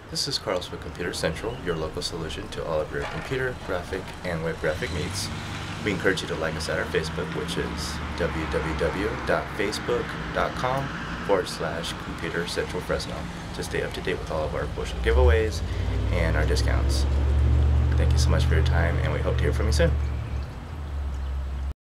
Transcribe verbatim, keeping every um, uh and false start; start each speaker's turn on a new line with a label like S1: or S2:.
S1: This is Carlos with Computer Central, your local solution to all of your computer, graphic, and web graphic needs. We encourage you to like us at our Facebook, which is www.facebook.com forward slash Computer Central Fresno to stay up to date with all of our promotional giveaways and our discounts. Thank you so much for your time, and we hope to hear from you soon.